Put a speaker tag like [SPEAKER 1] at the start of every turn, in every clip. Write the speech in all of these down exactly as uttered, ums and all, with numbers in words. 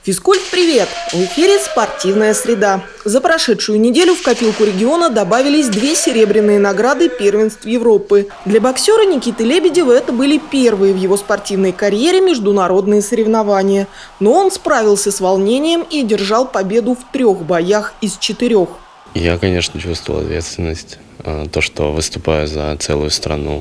[SPEAKER 1] Физкульт-привет! В эфире «Спортивная среда». За прошедшую неделю в копилку региона добавились две серебряные награды первенств Европы. Для боксера Никиты Лебедева это были первые в его спортивной карьере международные соревнования. Но он справился с волнением и одержал победу в трех боях из четырех.
[SPEAKER 2] Я, конечно, чувствовал ответственность. То, что выступаю за целую страну,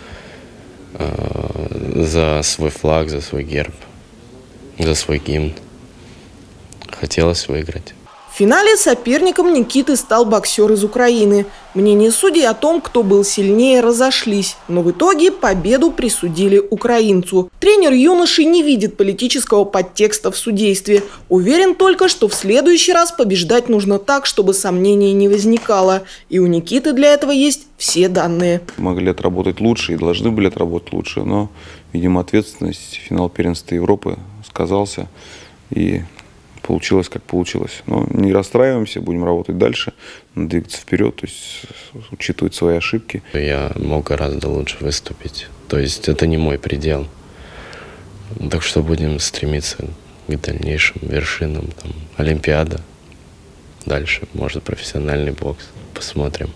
[SPEAKER 2] за свой флаг, за свой герб, за свой гимн. Хотелось выиграть.
[SPEAKER 1] В финале соперником Никиты стал боксер из Украины. Мнения судей о том, кто был сильнее, разошлись. Но в итоге победу присудили украинцу. Тренер юноши не видит политического подтекста в судействе. Уверен только, что в следующий раз побеждать нужно так, чтобы сомнений не возникало. И у Никиты для этого есть все данные.
[SPEAKER 3] Могли отработать лучше и должны были отработать лучше. Но, видимо, ответственность, финал первенства Европы сказался. И получилось, как получилось. Но не расстраиваемся, будем работать дальше, двигаться вперед, то есть учитывать свои ошибки.
[SPEAKER 2] Я мог гораздо лучше выступить. То есть это не мой предел. Так что будем стремиться к дальнейшим вершинам. Там, Олимпиада. Дальше, может, профессиональный бокс. Посмотрим.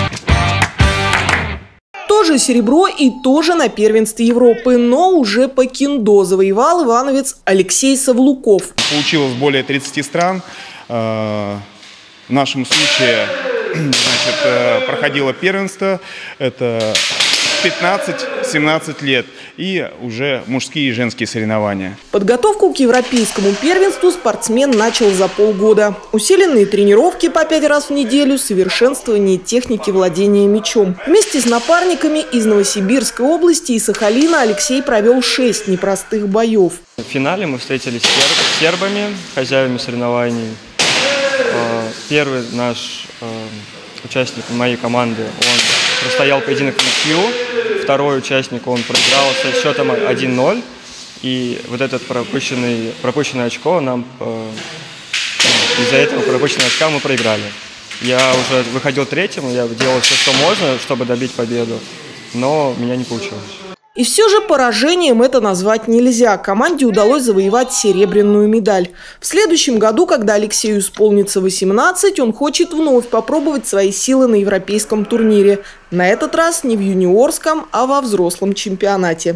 [SPEAKER 1] Тоже серебро и тоже на первенстве Европы, но уже по кендо завоевал ивановец Алексей Савлуков.
[SPEAKER 4] Получилось более тридцати стран. В нашем случае значит, проходило первенство. Это пятнадцать-семнадцать лет. И уже мужские и женские соревнования.
[SPEAKER 1] Подготовку к европейскому первенству спортсмен начал за полгода. Усиленные тренировки по пять раз в неделю, совершенствование техники владения мячом. Вместе с напарниками из Новосибирской области и Сахалина Алексей провел шесть непростых боев.
[SPEAKER 5] В финале мы встретились с сербами, хозяевами соревнований. Первый наш участник моей команды, он простоял поединок в ничью. Второй участник, он проиграл со счетом один ноль. И вот этот пропущенный, пропущенное очко нам, э, из-за этого пропущенного очка мы проиграли. Я уже выходил третьим, я делал все, что можно, чтобы добить победу, но у меня не получилось.
[SPEAKER 1] И все же поражением это назвать нельзя. Команде удалось завоевать серебряную медаль. В следующем году, когда Алексею исполнится восемнадцать, он хочет вновь попробовать свои силы на европейском турнире. На этот раз не в юниорском, а во взрослом чемпионате.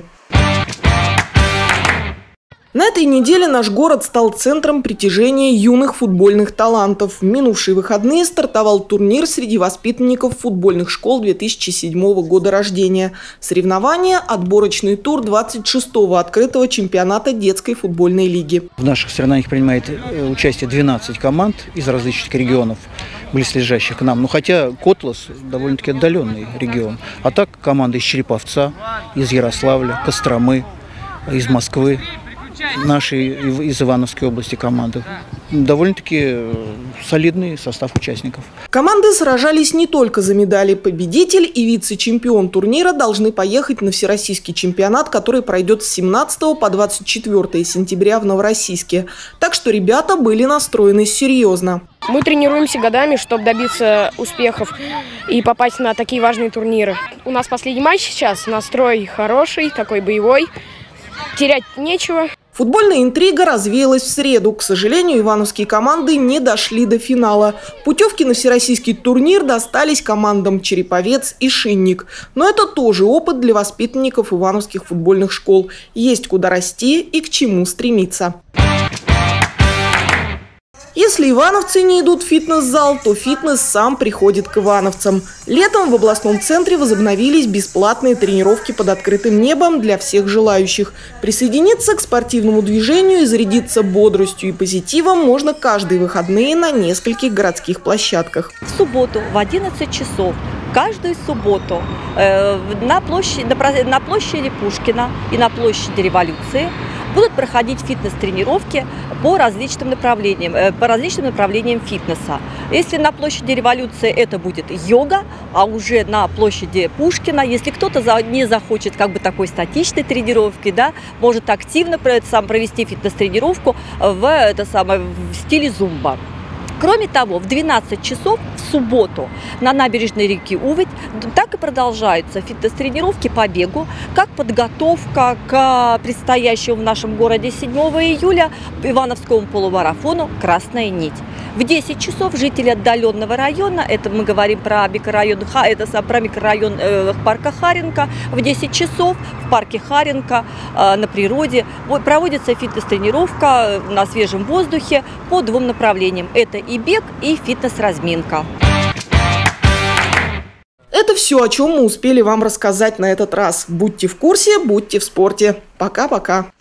[SPEAKER 1] На этой неделе наш город стал центром притяжения юных футбольных талантов. В минувшие выходные стартовал турнир среди воспитанников футбольных школ две тысячи седьмого года рождения. Соревнования – отборочный тур двадцать шестого открытого чемпионата детской футбольной лиги.
[SPEAKER 6] В наших соревнованиях принимает участие двенадцать команд из различных регионов, близлежащих к нам. Ну, хотя Котлас довольно-таки отдаленный регион. А так команды из Череповца, из Ярославля, Костромы, из Москвы. Наши из Ивановской области команды. Довольно-таки солидный состав участников.
[SPEAKER 1] Команды сражались не только за медали. Победитель и вице-чемпион турнира должны поехать на всероссийский чемпионат, который пройдет с семнадцатого по двадцать четвёртое сентября в Новороссийске. Так что ребята были настроены серьезно.
[SPEAKER 7] Мы тренируемся годами, чтобы добиться успехов и попасть на такие важные турниры. У нас последний матч сейчас, настрой хороший, такой боевой. Терять нечего.
[SPEAKER 1] Футбольная интрига развеялась в среду. К сожалению, ивановские команды не дошли до финала. Путевки на всероссийский турнир достались командам «Череповец» и «Шинник». Но это тоже опыт для воспитанников ивановских футбольных школ. Есть куда расти и к чему стремиться. Если ивановцы не идут в фитнес-зал, то фитнес сам приходит к ивановцам. Летом в областном центре возобновились бесплатные тренировки под открытым небом для всех желающих. Присоединиться к спортивному движению и зарядиться бодростью и позитивом можно каждые выходные на нескольких городских площадках.
[SPEAKER 8] В субботу в одиннадцать часов, каждую субботу э, на, площади, на, на площади Пушкина и на площади Революции будут проходить фитнес-тренировки по различным направлениям, по различным направлениям фитнеса. Если на площади Революции это будет йога, а уже на площади Пушкина, если кто-то не захочет как бы такой статичной тренировки, да, может активно сам провести фитнес-тренировку в, это самое, в стиле зумба. Кроме того, в двенадцать часов в субботу на набережной реки Увыть, так и продолжаются фитнес-тренировки по бегу, как подготовка к предстоящему в нашем городе седьмого июля Ивановскому полумарафону «Красная нить». В десять часов жители отдаленного района, это мы говорим про микрорайон, это про микрорайон э, парка Харенко, в десять часов в парке Харенко э, на природе проводится фитнес-тренировка на свежем воздухе по двум направлениям. Это и бег, и фитнес-разминка.
[SPEAKER 1] Это все, о чем мы успели вам рассказать на этот раз. Будьте в курсе, будьте в спорте. Пока-пока.